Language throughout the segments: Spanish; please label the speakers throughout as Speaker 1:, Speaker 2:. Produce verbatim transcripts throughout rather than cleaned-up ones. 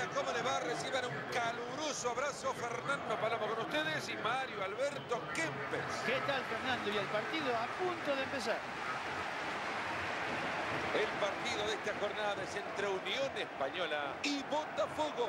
Speaker 1: Hola, ¿cómo le va? Reciban un caluroso abrazo. Fernando Palomo con ustedes y Mario Alberto Kempes.
Speaker 2: ¿Qué tal, Fernando? Y el partido a punto de empezar.
Speaker 1: El partido de esta jornada es entre Unión Española y Botafogo.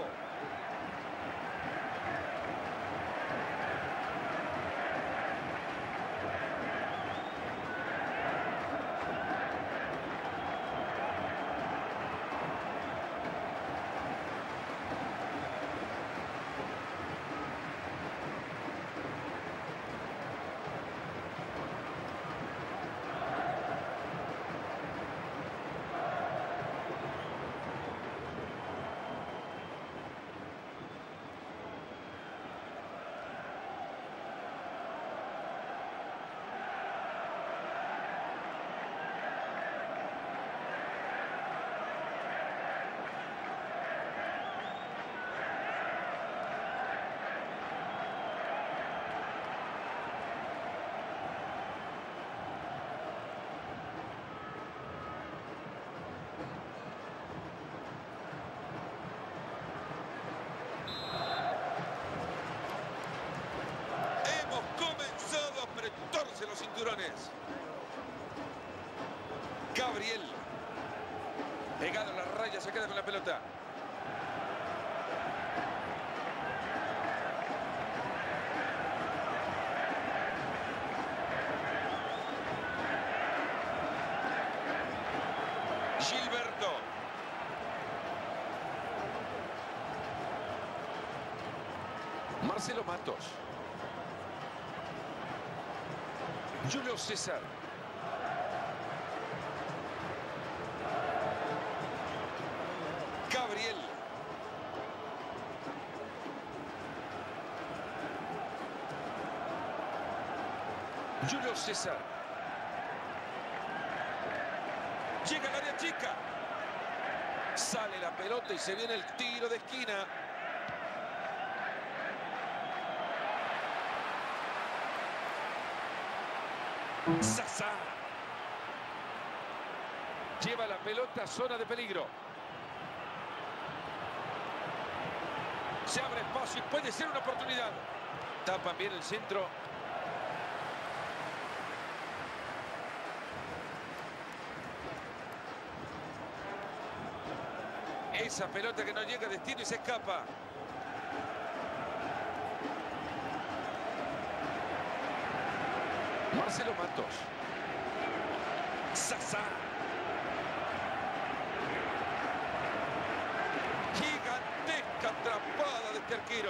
Speaker 1: Los cinturones. Gabriel. Pegado a la raya, se queda con la pelota. Gilberto. Marcelo Matos. Julio César. Gabriel. Julio César. Llega al área chica. Sale la pelota y se viene el tiro de esquina. Sasa. Lleva la pelota a zona de peligro. Se abre espacio y puede ser una oportunidad. Tapan bien el centro. Esa pelota que no llega a destino y se escapa. Marcelo Matos. Sasa. Gigantesca atrapada de este arquero.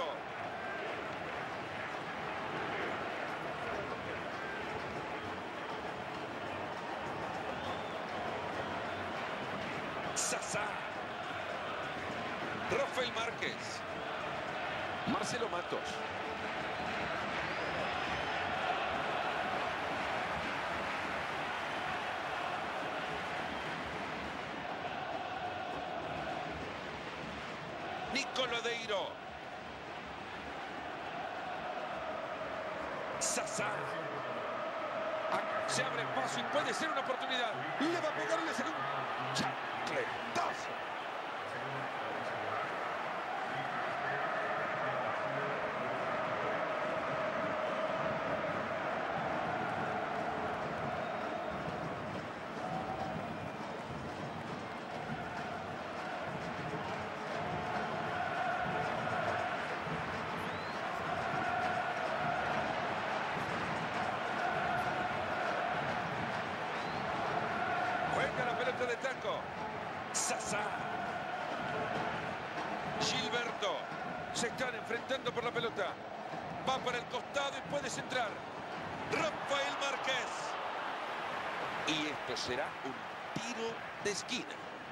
Speaker 1: Sasa. Rafael Márquez. Marcelo Matos. Nicolodeiro. Sasa. Se abre paso y puede ser una oportunidad. Le va a pegar el segundo. Chancletazo. De taco. Sasa. Gilberto. Se están enfrentando por la pelota. Va para el costado y puede centrar. Rafael Márquez. Y esto será un tiro de esquina.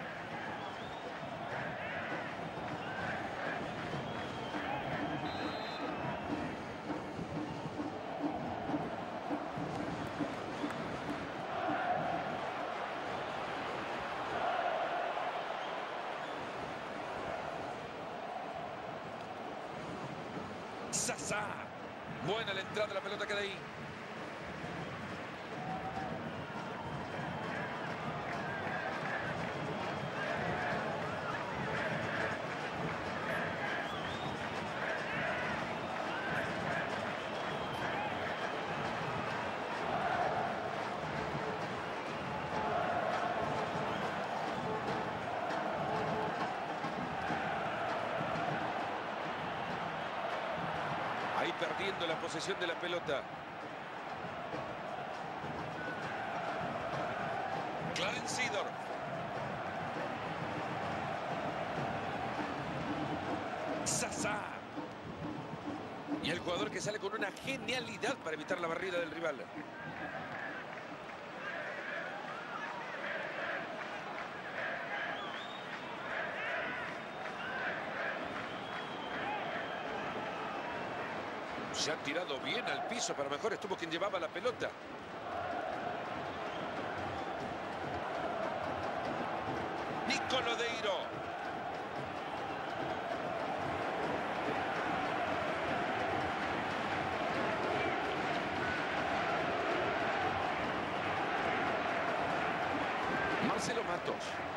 Speaker 1: Sasa. Buena la entrada de la pelota, queda ahí. perdiendo la posesión de la pelota. Clarence Seedorf. Zaza. Y el jugador que sale con una genialidad para evitar la barrida del rival. Se ha tirado bien al piso, pero mejor estuvo quien llevaba la pelota. Nico Lodeiro. Marcelo Matos.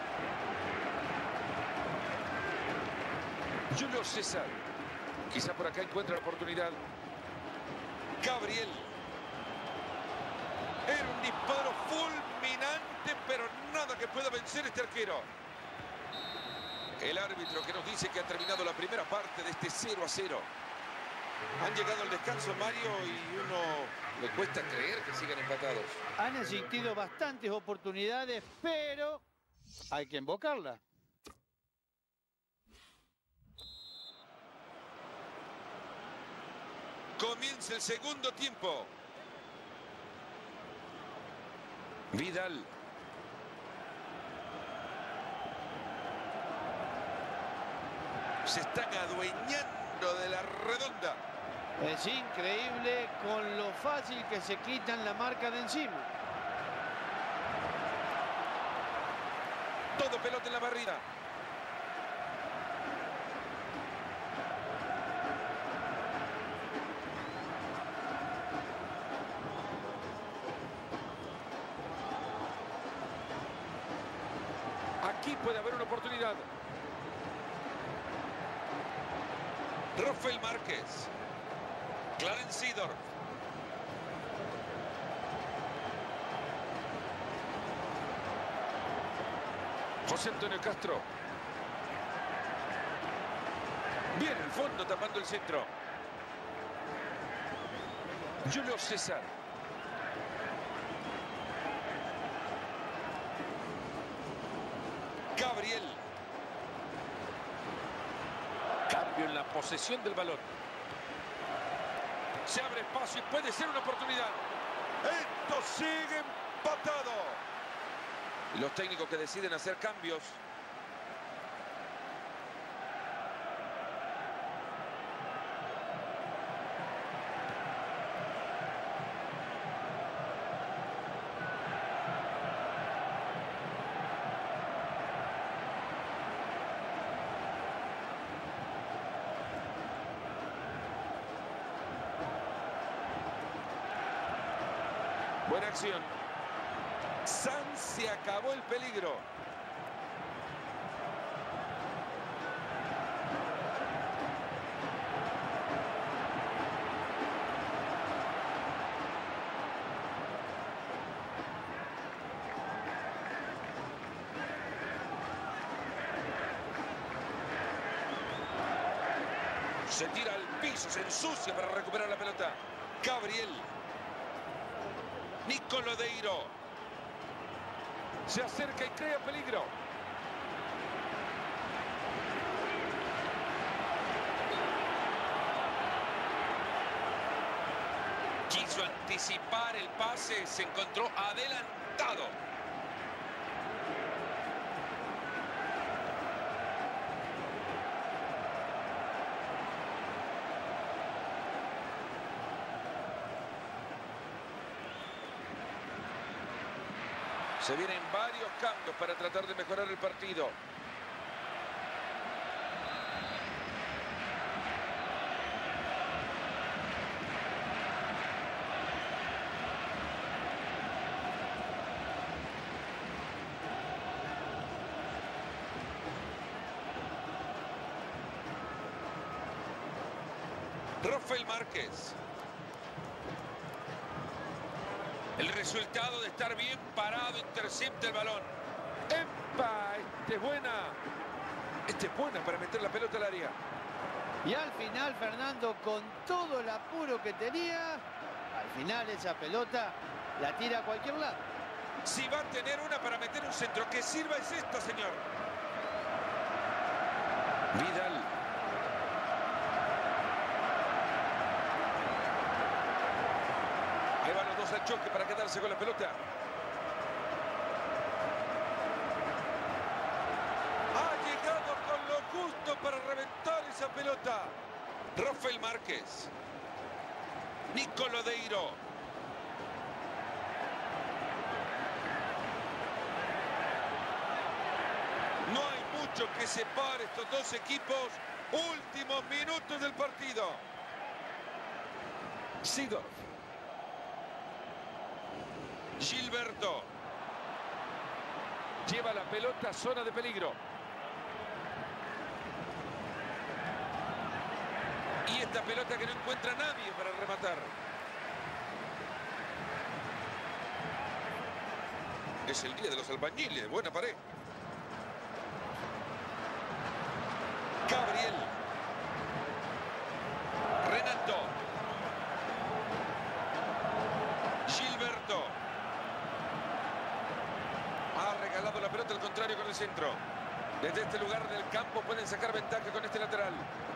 Speaker 1: Julio César. Quizá por acá encuentra la oportunidad. Gabriel. Era un disparo fulminante, pero nada que pueda vencer este arquero. El árbitro que nos dice que ha terminado la primera parte de este cero a cero. Han llegado al descanso, Mario, y uno le cuesta creer que sigan empatados.
Speaker 2: Han existido bastantes oportunidades, pero hay que invocarla.
Speaker 1: Comienza el segundo tiempo. Vidal. Se están adueñando de la redonda.
Speaker 2: Es increíble con lo fácil que se quitan la marca de encima.
Speaker 1: Todo pelota en la barrida. Aquí puede haber una oportunidad. Rafael Márquez. Clarence Seedorf. José Antonio Castro. Bien el fondo tapando el centro. Julio César. Gabriel. Cambio en la posesión del balón. Se abre espacio y puede ser una oportunidad. Esto sigue empatado. Los técnicos que deciden hacer cambios. Buena acción. Sanz, se acabó el peligro. Se tira al piso, se ensucia para recuperar la pelota. Gabriel. Nico Lodeiro. Se acerca y crea peligro. Quiso anticipar el pase, se encontró adelantado. Se vienen varios cambios para tratar de mejorar el partido. Rafael Márquez. El resultado de estar bien parado, intercepta el balón. ¡Epa! Esta es buena. Esta es buena para meter la pelota al área.
Speaker 2: Y al final Fernando, con todo el apuro que tenía, al final esa pelota la tira a cualquier lado.
Speaker 1: Si va a tener una para meter un centro que sirva es esta, señor. Vidal. Ahí van los dos al choque para quedarse con la pelota. Ha llegado con lo justo para reventar esa pelota. Rafael Márquez. Nico Lodeiro. No hay mucho que separe estos dos equipos. Últimos minutos del partido. Seedorf. Gilberto. Lleva la pelota a zona de peligro. Y esta pelota que no encuentra nadie para rematar. Es el día de los albañiles. Buena pared. Gabriel. Renato. Gilberto. Ha regalado la pelota al contrario con el centro. Desde este lugar del campo pueden sacar ventaja con este lateral.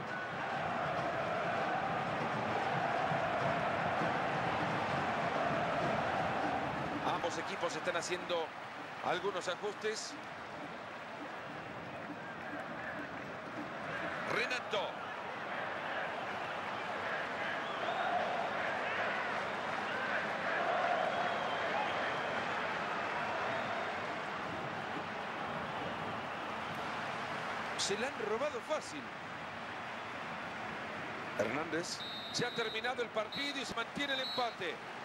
Speaker 1: Ambos equipos están haciendo algunos ajustes. Renato. Se la han robado fácil. Hernández. Se ha terminado el partido y se mantiene el empate.